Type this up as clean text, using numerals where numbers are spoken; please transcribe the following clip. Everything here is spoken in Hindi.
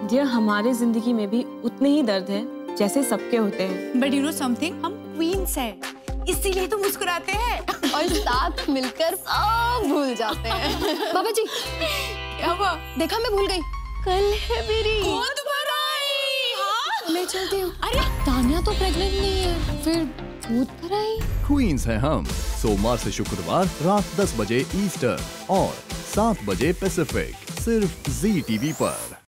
डियर, हमारे जिंदगी में भी उतने ही दर्द है जैसे सबके होते हैं। बट यू नो समथिंग, हम क्वींस हैं, इसीलिए तो मुस्कुराते हैं और साथ मिलकर सब भूल जाते हैं। बाबा जी, क्या हुआ? देखा मैं भूल गई, कल है मेरी गोद भराई। हाँ? मैं चलती हूँ। अरे तानिया तो प्रेग्नेंट नहीं है, फिर गोद भराई। क्वींस हैं हम, सोमवार से शुक्रवार रात 10 बजे ईस्टर्न और 7 बजे पैसिफिक, सिर्फ जी टीवी पर।